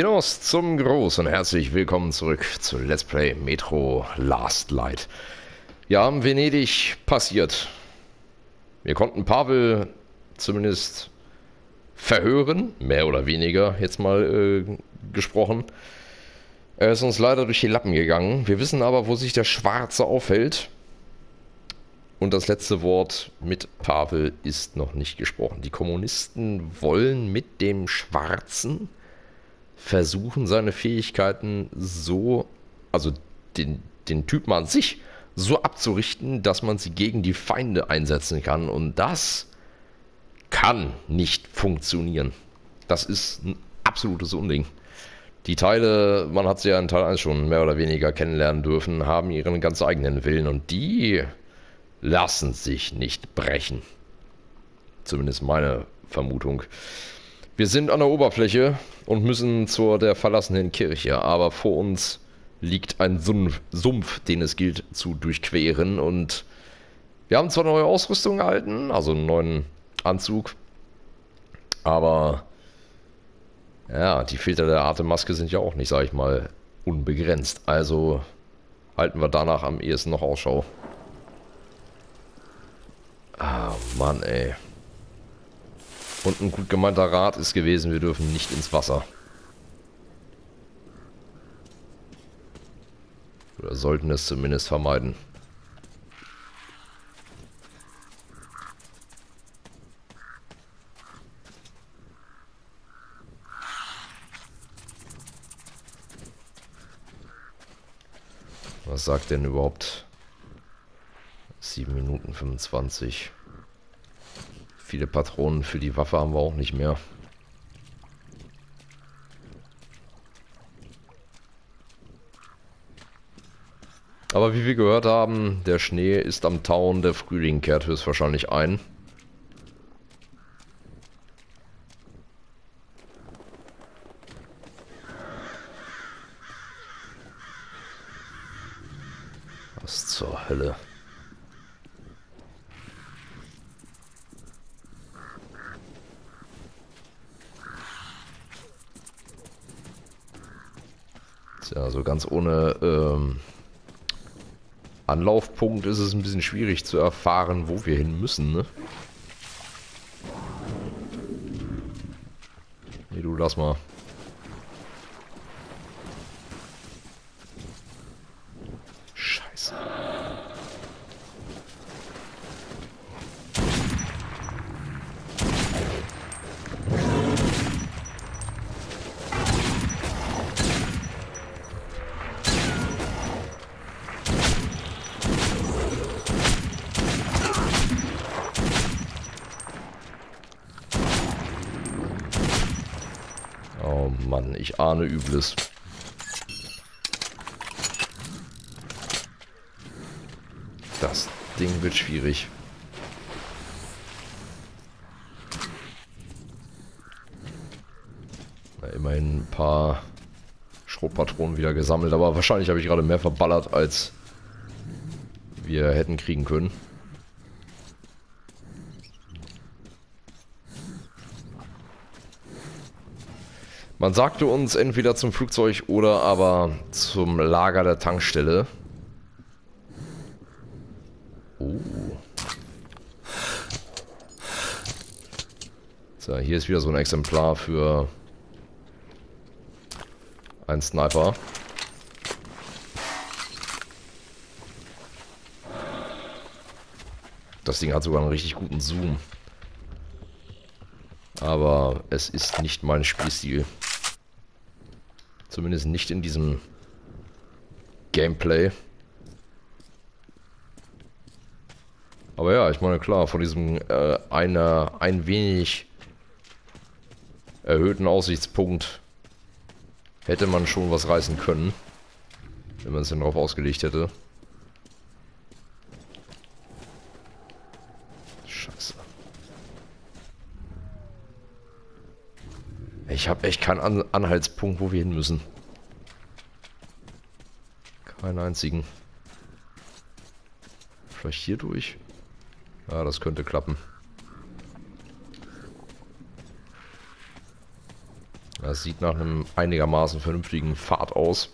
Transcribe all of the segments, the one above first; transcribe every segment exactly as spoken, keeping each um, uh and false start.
Genos zum Groß und herzlich willkommen zurück zu Let's Play Metro Last Light. Ja, in Venedig passiert. Wir konnten Pavel zumindest verhören, mehr oder weniger jetzt mal äh, gesprochen. Er ist uns leider durch die Lappen gegangen. Wir wissen aber, wo sich der Schwarze aufhält. Und das letzte Wort mit Pavel ist noch nicht gesprochen. Die Kommunisten wollen mit dem Schwarzen versuchen, seine Fähigkeiten so, also den, den Typen an sich, so abzurichten, dass man sie gegen die Feinde einsetzen kann. Und das kann nicht funktionieren. Das ist ein absolutes Unding. Die Teile, man hat sie ja in Teil eins schon mehr oder weniger kennenlernen dürfen, haben ihren ganz eigenen Willen und die lassen sich nicht brechen. Zumindest meine Vermutung. Wir sind an der Oberfläche und müssen zur der verlassenen Kirche, aber vor uns liegt ein Sumpf, Sumpf, den es gilt zu durchqueren. Und wir haben zwar neue Ausrüstung erhalten, also einen neuen Anzug, aber ja, die Filter der Atemmaske sind ja auch nicht, sag ich mal, unbegrenzt. Also halten wir danach am ehesten noch Ausschau. Ah, Mann, ey. Und ein gut gemeinter Rat ist gewesen, wir dürfen nicht ins Wasser. Oder sollten es zumindest vermeiden. Was sagt denn überhaupt? sieben Minuten fünfundzwanzig. Viele Patronen für die Waffe haben wir auch nicht mehr. Aber wie wir gehört haben, der Schnee ist am Tauen, der Frühling kehrt höchstwahrscheinlich ein. Was zur Hölle? Ja, so ganz ohne ähm, Anlaufpunkt ist es ein bisschen schwierig zu erfahren, wo wir hin müssen, ne? Nee, du lass mal. Scheiße. Oh Mann, ich ahne Übles. Das Ding wird schwierig. Na, immerhin ein paar Schrotpatronen wieder gesammelt, aber wahrscheinlich habe ich gerade mehr verballert, als wir hätten kriegen können. Man sagte uns entweder zum Flugzeug oder aber zum Lager der Tankstelle. Oh. So, hier ist wieder so ein Exemplar für einen Sniper. Das Ding hat sogar einen richtig guten Zoom. Aber es ist nicht mein Spielstil. Zumindest nicht in diesem Gameplay. Aber ja, ich meine klar, von diesem äh, einer ein wenig erhöhten Aussichtspunkt hätte man schon was reißen können, wenn man es denn darauf ausgelegt hätte. Scheiße. Ich habe echt keinen An Anhaltspunkt, wo wir hin müssen. Keinen einzigen. Vielleicht hier durch? Ja, das könnte klappen. Das sieht nach einem einigermaßen vernünftigen Pfad aus.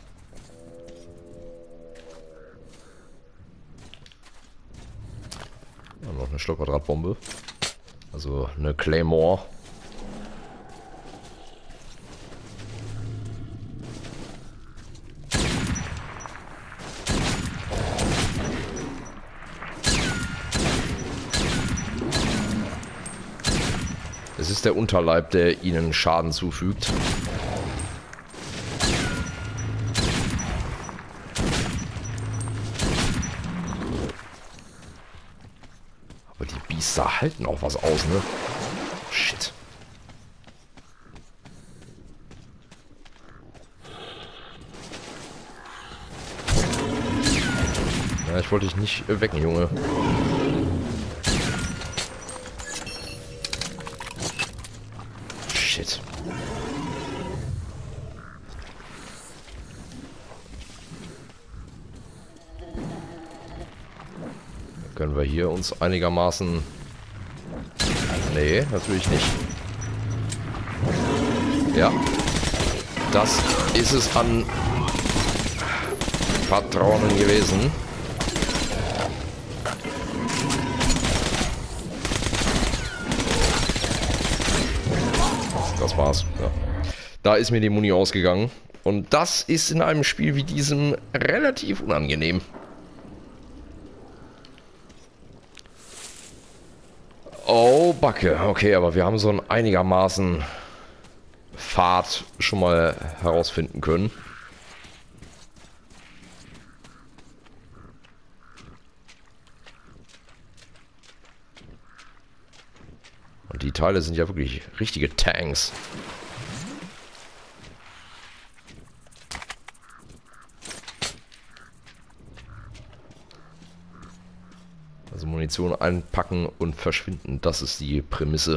Ja, noch eine Stockerdrahtbombe. Also eine Claymore. Es ist der Unterleib, der ihnen Schaden zufügt. Aber die Biester halten auch was aus, ne? Shit. Ja, ich wollte dich nicht wecken, Junge. Shit. Können wir hier uns einigermaßen... Nee, natürlich nicht. Ja. Das ist es an Patronen gewesen. Das war's. Ja. Da ist mir die Muni ausgegangen. Und das ist in einem Spiel wie diesem relativ unangenehm. Oh, Backe. Okay, aber wir haben so einen einigermaßen Pfad schon mal herausfinden können. Und die Teile sind ja wirklich richtige Tanks. Also Munition einpacken und verschwinden, das ist die Prämisse.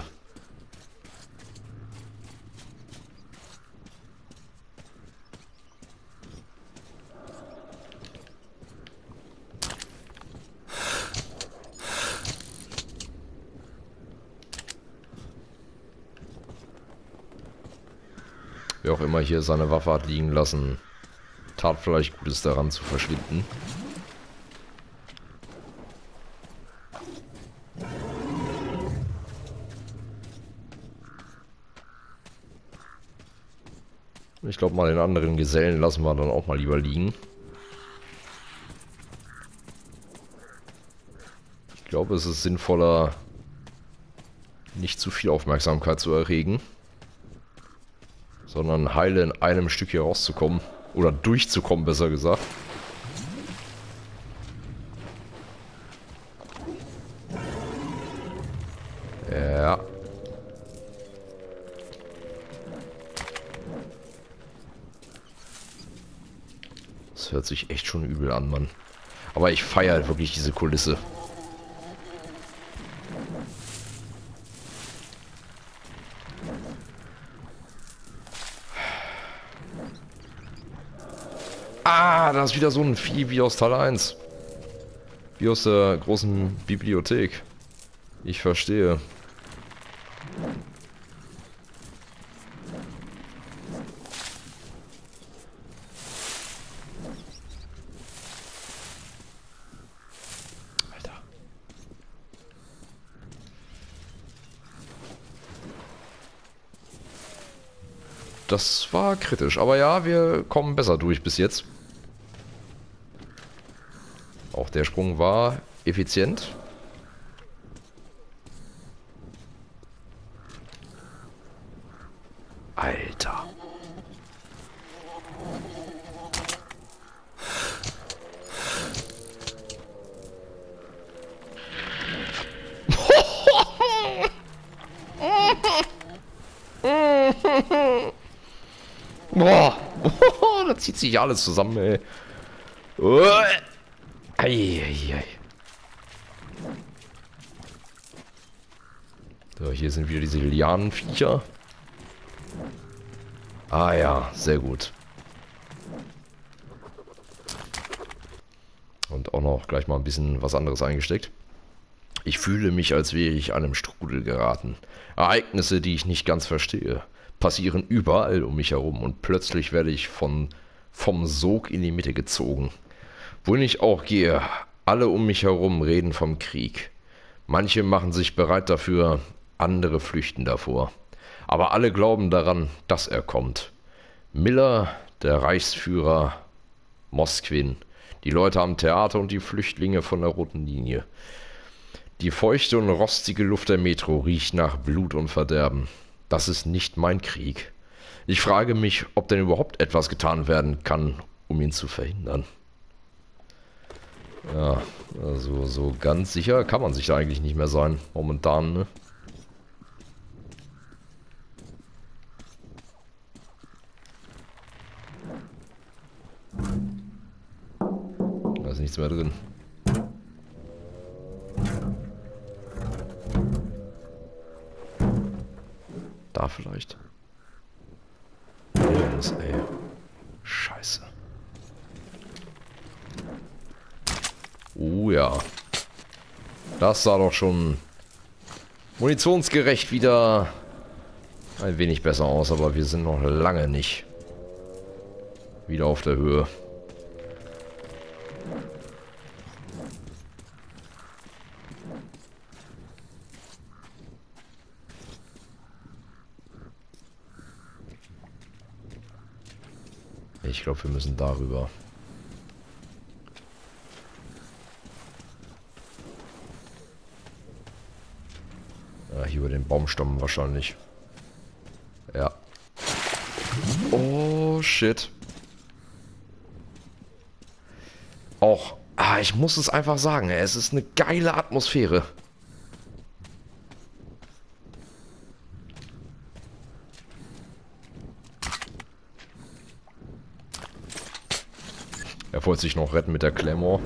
Wer auch immer hier seine Waffe hat liegen lassen, tat vielleicht Gutes daran zu verschwinden. Ich glaube mal, den anderen Gesellen lassen wir dann auch mal lieber liegen. Ich glaube, es ist sinnvoller, nicht zu viel Aufmerksamkeit zu erregen, sondern heile in einem Stück hier rauszukommen. Oder durchzukommen, besser gesagt. Ja. Das hört sich echt schon übel an, Mann. Aber ich feiere halt wirklich diese Kulisse. Ah, da ist wieder so ein Vieh wie aus Teil eins. Wie aus der großen Bibliothek. Ich verstehe. Alter. Das war kritisch, aber ja, wir kommen besser durch bis jetzt. Auch der Sprung war effizient. Alter. Boah. Da zieht sich alles zusammen, ey. Eieiei. So, hier sind wieder diese Lianenviecher. Ah ja, sehr gut. Und auch noch gleich mal ein bisschen was anderes eingesteckt. Ich fühle mich, als wäre ich einem Strudel geraten. Ereignisse, die ich nicht ganz verstehe. passieren überall um mich herum und plötzlich werde ich von, vom Sog in die Mitte gezogen. Wohin ich auch gehe, alle um mich herum reden vom Krieg. Manche machen sich bereit dafür, andere flüchten davor. Aber alle glauben daran, dass er kommt. Miller, der Reichsführer, Moskwin, die Leute am Theater und die Flüchtlinge von der roten Linie. Die feuchte und rostige Luft der Metro riecht nach Blut und Verderben. Das ist nicht mein Krieg. Ich frage mich, ob denn überhaupt etwas getan werden kann, um ihn zu verhindern. Ja, also so ganz sicher kann man sich da eigentlich nicht mehr sein, momentan, ne? Da ist nichts mehr drin. Da vielleicht. Jungs, ey. Scheiße. Oh ja. Das sah doch schon munitionsgerecht wieder ein wenig besser aus, aber wir sind noch lange nicht wieder auf der Höhe. Ich glaube, wir müssen darüber. Ja, hier über den Baumstamm wahrscheinlich. Ja. Oh, shit. Auch, ah, ich muss es einfach sagen, es ist eine geile Atmosphäre. Er wollte sich noch retten mit der Claymore.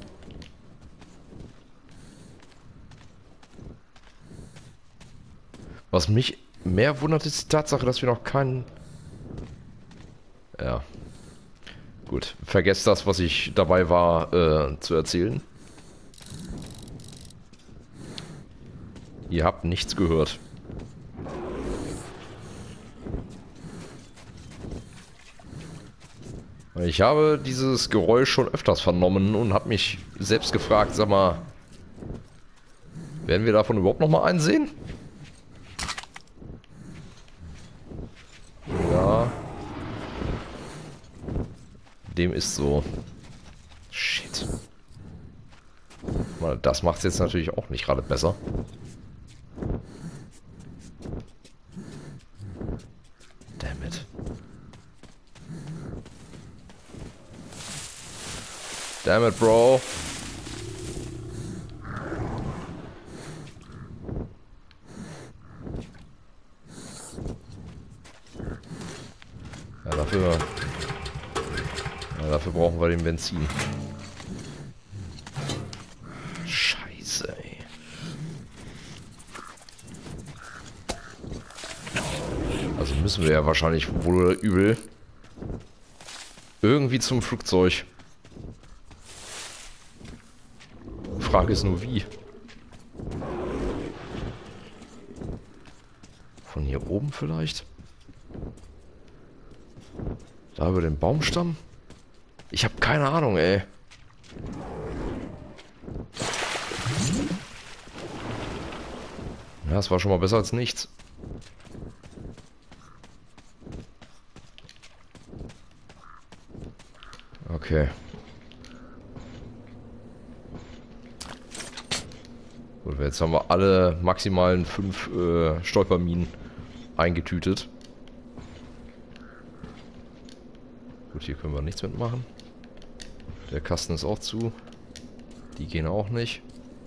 Was mich mehr wundert, ist die Tatsache, dass wir noch keinen... Ja. Gut, vergesst das, was ich dabei war, äh, zu erzählen. Ihr habt nichts gehört. Ich habe dieses Geräusch schon öfters vernommen und habe mich selbst gefragt, sag mal, werden wir davon überhaupt noch mal einen sehen? Ja. Dem ist so. Shit. Das macht es jetzt natürlich auch nicht gerade besser. Damn it. Damn it, Bro. Ja, dafür... Ja, dafür brauchen wir den Benzin. Scheiße, ey. Also müssen wir ja wahrscheinlich wohl oder übel irgendwie zum Flugzeug. Frage ist nur wie. Von hier oben vielleicht? Da über den Baumstamm? Ich habe keine Ahnung, ey. Ja, es war schon mal besser als nichts. Okay. Gut, jetzt haben wir alle maximalen fünf äh, Stolperminen eingetütet. Gut, hier können wir nichts mitmachen. Der Kasten ist auch zu. Die gehen auch nicht.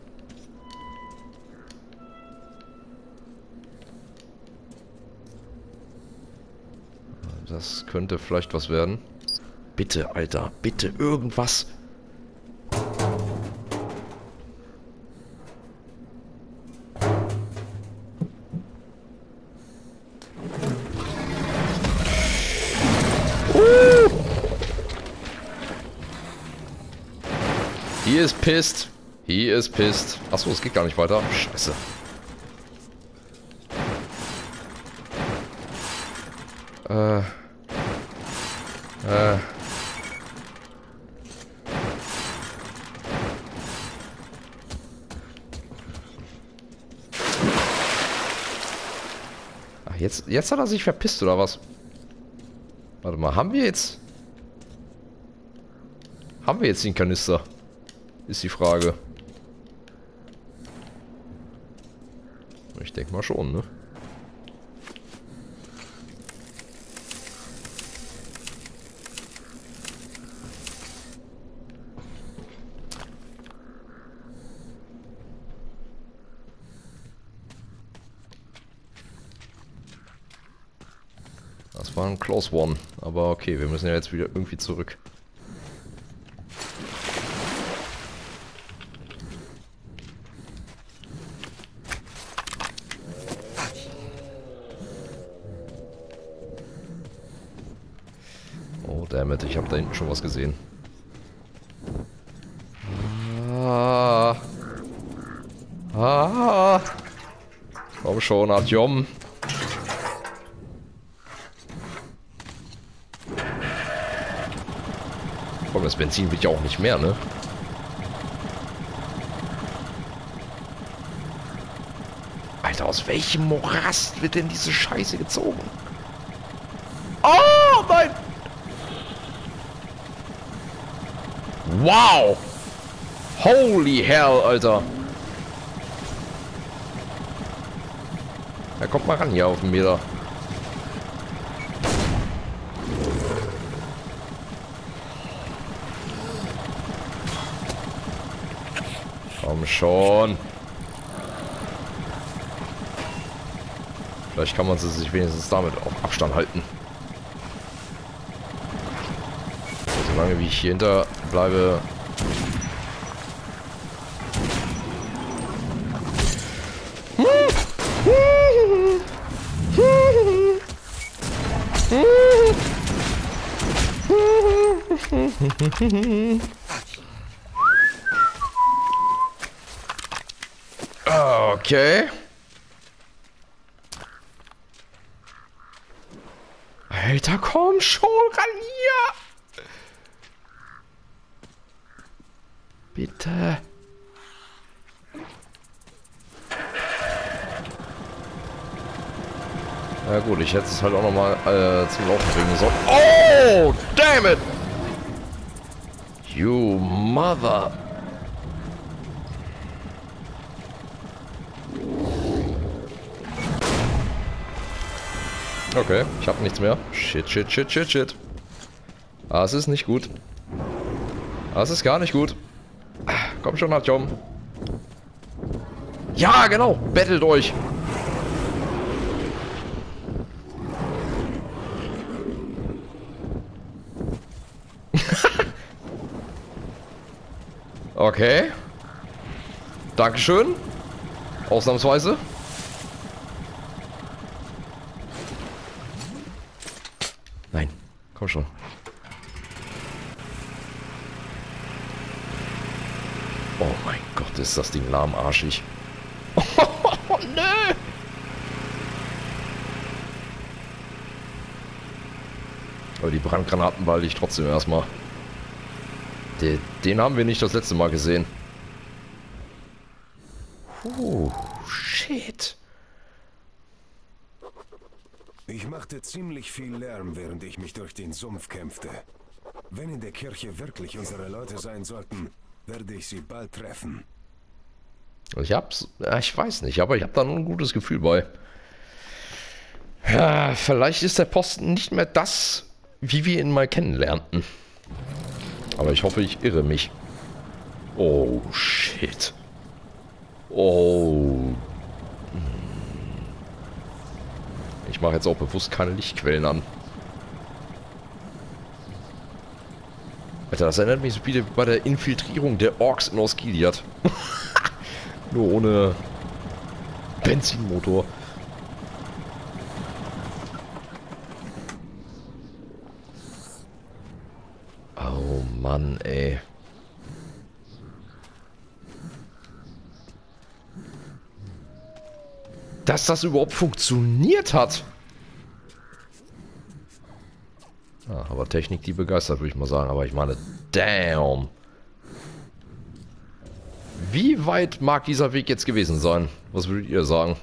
Das könnte vielleicht was werden. Bitte, Alter, bitte irgendwas. He is pissed. He is pissed. Achso, es geht gar nicht weiter. Scheiße. Äh. Äh. Ach, jetzt, jetzt hat er sich verpisst, oder was? Warte mal, haben wir jetzt... Haben wir jetzt den Kanister? Ist die Frage. Ich denke mal schon, ne? Das war ein Close One, aber okay, wir müssen ja jetzt wieder irgendwie zurück. Oh, dammit, ich habe da hinten schon was gesehen. Ah. Ah. Komm schon, Artyom. Komm, das Benzin wird ja auch nicht mehr, ne? Alter, aus welchem Morast wird denn diese Scheiße gezogen? Oh, nein! Wow! Holy hell, Alter! Ja, kommt mal ran hier auf den Meter. Komm schon. Vielleicht kann man sie sich wenigstens damit auf Abstand halten. Solange wie ich hier hinter bleibe. Okay. Alter, komm schon ran hier. Bitte. Ja gut, ich hätte es halt auch nochmal äh, zum Laufen bringen sollen. Oh, damn it! You mother... Okay, ich habe nichts mehr. Shit, shit, shit, shit, shit. Das ist nicht gut. Das ist gar nicht gut. Komm schon, Artyom. Ja, genau. Bettelt euch. Okay. Dankeschön. Ausnahmsweise. Nein. Komm schon. Oh mein Gott, ist das Ding lahmarschig. Oh, nö! Aber die Brandgranaten behalte ich trotzdem erstmal. Den, den haben wir nicht das letzte Mal gesehen. Oh, shit. Ich machte ziemlich viel Lärm, während ich mich durch den Sumpf kämpfte. Wenn in der Kirche wirklich unsere Leute sein sollten, werde ich sie bald treffen. Ich hab's, ich weiß nicht, aber ich habe da nur ein gutes Gefühl bei. Ja, vielleicht ist der Posten nicht mehr das, wie wir ihn mal kennenlernten. Aber ich hoffe, ich irre mich. Oh, shit. Oh. Ich mache jetzt auch bewusst keine Lichtquellen an. Alter, das erinnert mich so wieder bei der Infiltrierung der Orks in Osgiliath. Nur ohne Benzinmotor. Oh Mann, ey. Dass das überhaupt funktioniert hat. Ja, aber Technik, die begeistert, würde ich mal sagen. Aber ich meine, damn. Wie weit mag dieser Weg jetzt gewesen sein? Was würdet ihr sagen?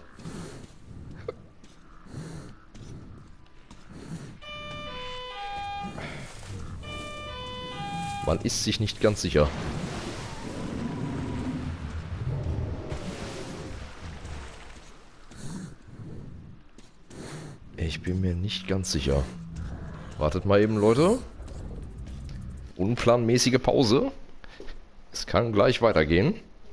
Man ist sich nicht ganz sicher. Ich bin mir nicht ganz sicher. Wartet mal eben, Leute. Unplanmäßige Pause. Es kann gleich weitergehen.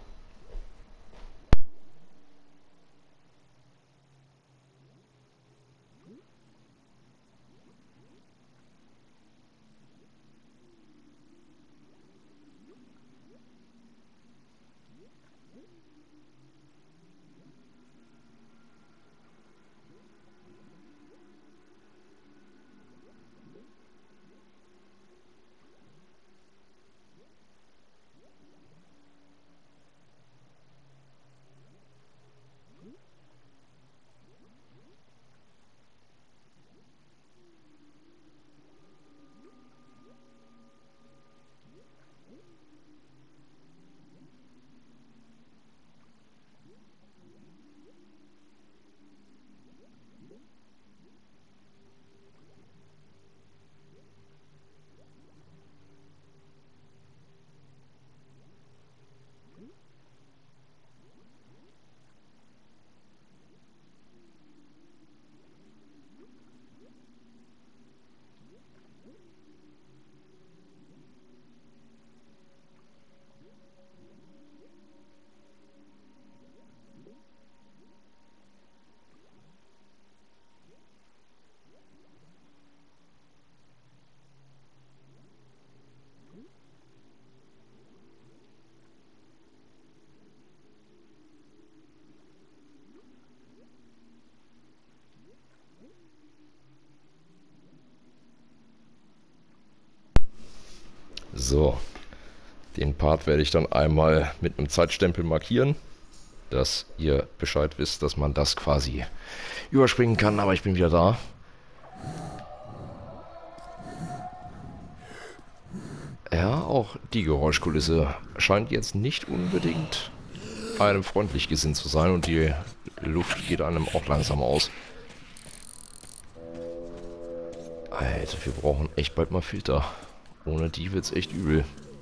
So, den Part werde ich dann einmal mit einem Zeitstempel markieren, dass ihr Bescheid wisst, dass man das quasi überspringen kann, aber ich bin wieder da. Ja, auch die Geräuschkulisse scheint jetzt nicht unbedingt einem freundlich gesinnt zu sein und die Luft geht einem auch langsam aus. Alter, wir brauchen echt bald mal Filter. Ohne die wird's echt übel.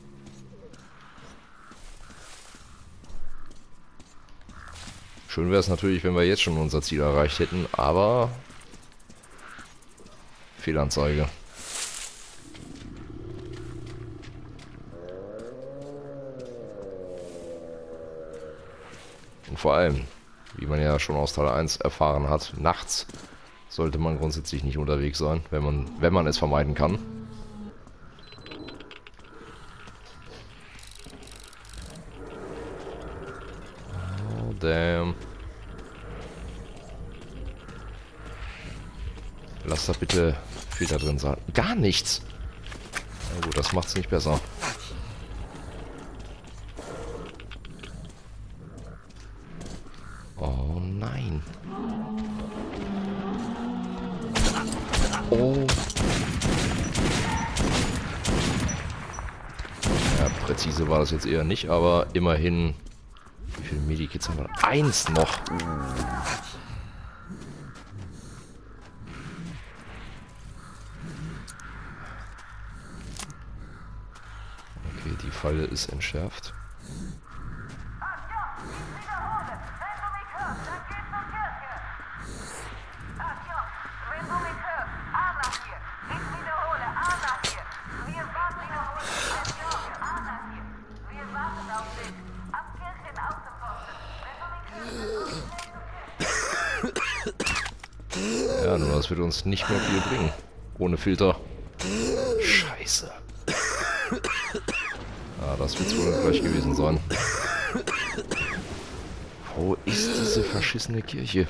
Schön wäre es natürlich, wenn wir jetzt schon unser Ziel erreicht hätten, aber Fehlanzeige. Und vor allem, wie man ja schon aus Teil eins erfahren hat, nachts sollte man grundsätzlich nicht unterwegs sein, wenn man, wenn man es vermeiden kann. Damn. Lass da bitte Filter drin sein. Gar nichts. Na gut, das macht's nicht besser. Oh nein. Oh. Ja, präzise war das jetzt eher nicht, aber immerhin. Wie viele Medikits haben wir? Eins noch. Okay, die Falle ist entschärft. Ja, nur das wird uns nicht mehr viel bringen. Ohne Filter. Scheiße. Ah, das wird es wohl gleich gewesen sein. Wo ist diese verschissene Kirche?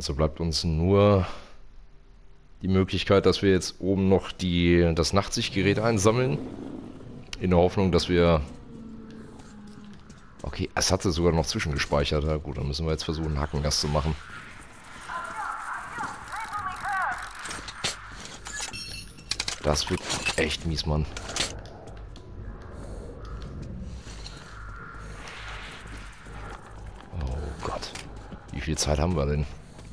Also bleibt uns nur die Möglichkeit, dass wir jetzt oben noch die, das Nachtsichtgerät einsammeln. In der Hoffnung, dass wir... Okay, es hatte sogar noch zwischengespeichert. Ja gut, dann müssen wir jetzt versuchen, Hackengas zu machen. Das wird echt mies, Mann. Oh Gott. Wie viel Zeit haben wir denn?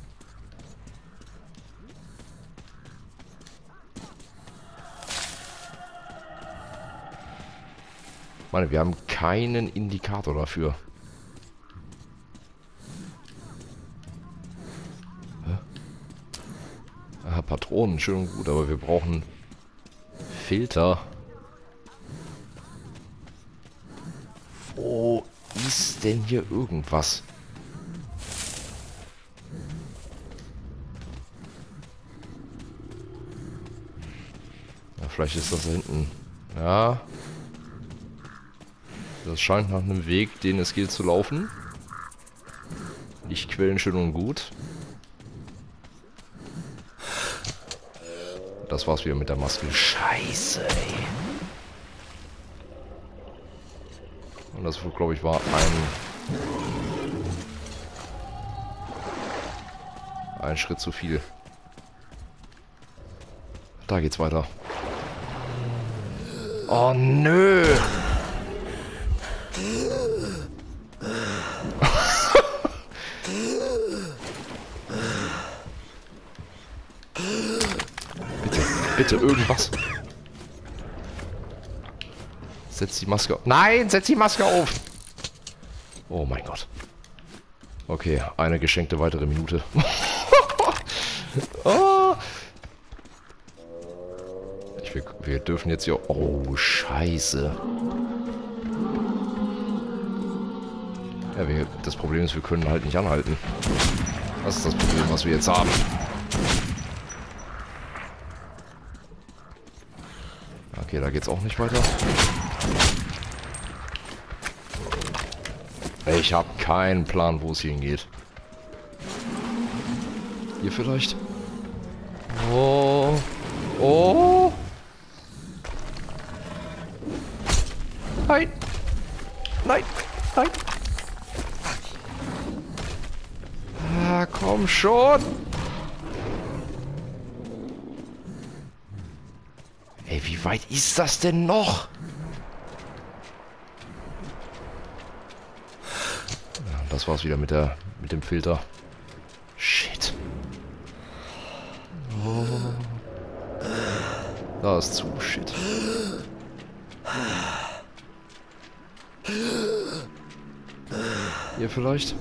Ich meine, wir haben keinen Indikator dafür. Hä? Ah, Patronen, schön und gut, aber wir brauchen Filter. Wo ist denn hier irgendwas? Ja, vielleicht ist das da hinten. Ja. Das scheint nach einem Weg, den es gilt zu laufen. Lichtquellen schön und gut. Das war's wieder mit der Maske. Scheiße, ey. Und das, glaube ich, war ein... Ein Schritt zu viel. Da geht's weiter. Oh, nö! Bitte, bitte irgendwas. Setz die Maske auf. Nein, setz die Maske auf! Oh mein Gott. Okay, eine geschenkte weitere Minute. Oh. Ich, wir, wir dürfen jetzt hier... Oh, scheiße. Ja, wir, das Problem ist, wir können halt nicht anhalten. Das ist das Problem, was wir jetzt haben. Okay, da geht's auch nicht weiter. Ich habe keinen Plan, wo es hingeht. Hier vielleicht? Oh. Oh. Nein. Nein. Nein. Ah, komm schon. Ey, wie weit ist das denn noch? Ja, das war's wieder mit der mit dem Filter. Shit. Oh. Da ist zu. Shit. Hier vielleicht?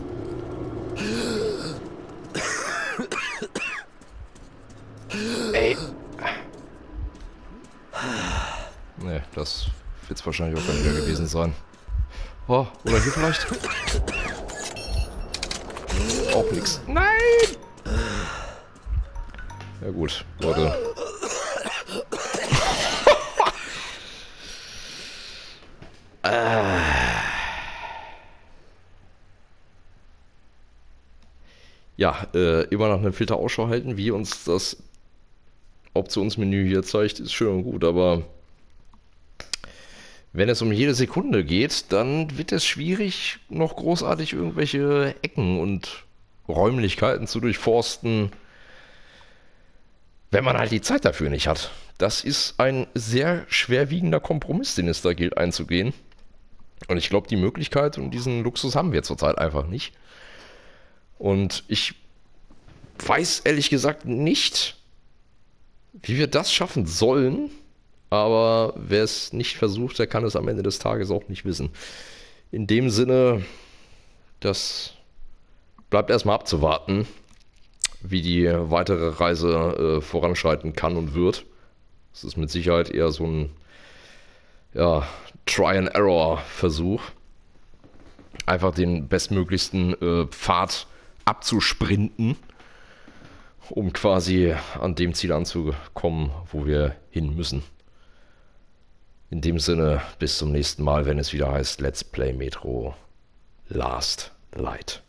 Ey. Ne, das wird es wahrscheinlich auch dann wieder gewesen sein. Oh, oder hier vielleicht? Auch nix. Nein! Ja gut, Leute. äh. Ja, äh, immer nach einem Filter Ausschau halten, wie uns das Optionsmenü hier zeigt, ist schön und gut, aber wenn es um jede Sekunde geht, dann wird es schwierig, noch großartig irgendwelche Ecken und Räumlichkeiten zu durchforsten, wenn man halt die Zeit dafür nicht hat. Das ist ein sehr schwerwiegender Kompromiss, den es da gilt einzugehen. Und ich glaube, die Möglichkeit und diesen Luxus haben wir zurzeit einfach nicht. Und ich weiß ehrlich gesagt nicht, wie wir das schaffen sollen, aber wer es nicht versucht, der kann es am Ende des Tages auch nicht wissen. In dem Sinne, das bleibt erstmal abzuwarten, wie die weitere Reise äh, voranschreiten kann und wird. Es ist mit Sicherheit eher so ein ja, Try-and-Error-Versuch. Einfach den bestmöglichsten äh, Pfad abzusprinten, um quasi an dem Ziel anzukommen, wo wir hin müssen. In dem Sinne, bis zum nächsten Mal, wenn es wieder heißt Let's Play Metro Last Light.